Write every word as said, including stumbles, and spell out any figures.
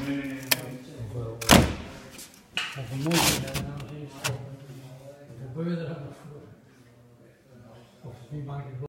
nee, nee, nee. Of een mooie daarna is. Of gebeurde er nog voor? Of wie maakt het